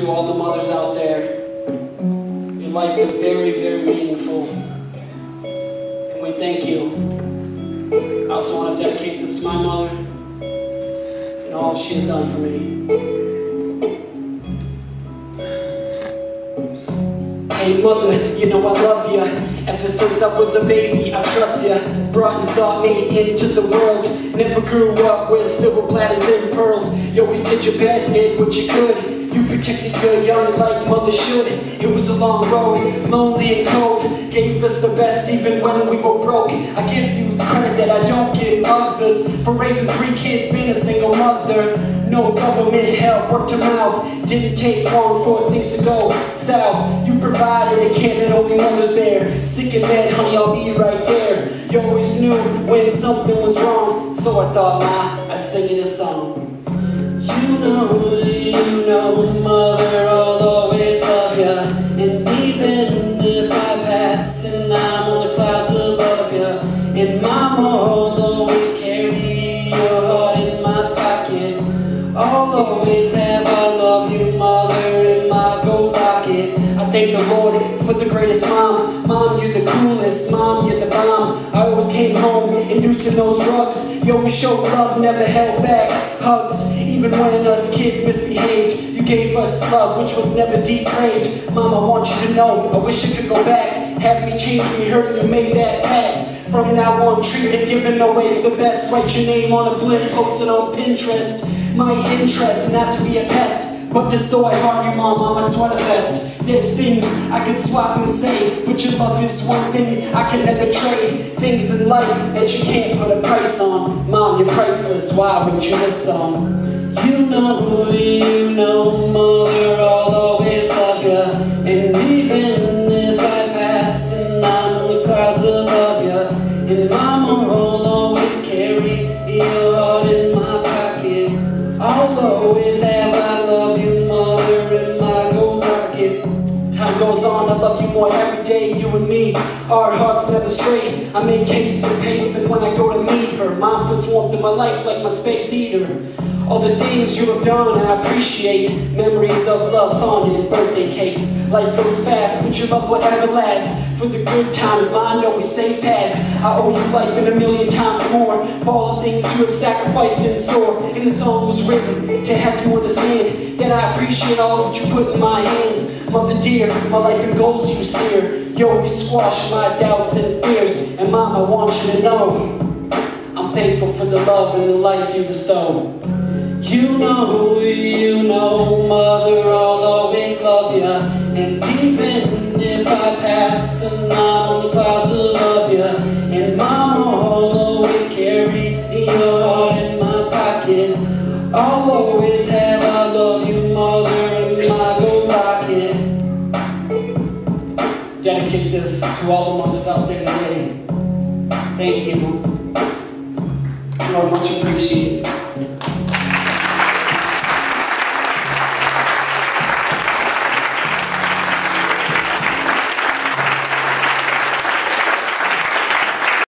to all the mothers out there. Your life is very, very meaningful. And we thank you. I also want to dedicate this to my mother and all she has done for me. Hey mother, you know I love ya. Ever since I was a baby, I trust ya. Brought and sought me into the world. Never grew up with silver platters and pearls. You always did your best, did what you could. You protected your young like mother should. It was a long road, lonely and cold. Gave us the best even when we were broke. I give you credit that I don't give others. For raising 3 kids, being a single mother. No government help, word to mouth. Didn't take long for things to go south. You provided a care that only mothers bear. Sick in bed, honey, I'll be right there. You always knew when something was wrong. So I thought, nah, I'd sing you this song. You know, mother, I'll always love ya. And even if I pass and I'm on the clouds above ya, and mama, I'll always carry your heart in my pocket. I'll always have I love you, mother, in my gold pocket. I thank the Lord for the greatest mom. Mom, you're the coolest. Mom, you're the bomb. I always came home inducing those drugs. You always showed love, never held back. Hugs, even when us kids misbehaved. You gave us love, which was never depraved. Mom, I want you to know, I wish I could go back. Have me change me, hurting you made that pact. From now on, treatment given always the best. Write your name on a blimp, post it on Pinterest. My interest, not to be a pest, but just so I heart you, mom, I'm a sweater vest. There's things I could swap and say, but your love is one thing I can never trade. Things in life that you can't put a price on. Mom, you're priceless, why wrote you this song? You know, mother, I'll always love ya. And even if I pass and I'm on the clouds above ya, and mama, I'll always carry your heart in my pocket. I'll always have I love you, mother, in my gold pocket. Time goes on, I love you more every day, you and me. Our hearts never stray. I make haste and pace, and when I go to meet her, mom puts warmth in my life like my space heater. All the things you have done, I appreciate. Memories of love, fun, and birthday cakes. Life goes fast, but your love will ever last. For the good times, mine always say past. I owe you life and 1,000,000 times more. For all the things you have sacrificed in store. And the song was written to have you understand that I appreciate all that you put in my hands. Mother dear, my life and goals you steer. You always squash my doubts and fears. And mom, I want you to know I'm thankful for the love and the life you bestow. You know, mother, I'll always love ya. And even if I pass and I'm on the clouds above ya, and mama, I'll always carry your heart in my pocket. I'll always have I love you, mother, in my gold pocket. Dedicate this to all the mothers out there today. Thank you. You are much appreciated.